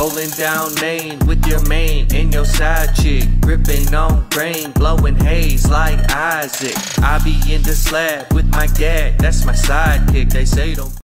Rolling down Main with your main and your side chick, gripping on grain, blowing haze like Isaac. I be in the slab with my dad, that's my sidekick. They say don't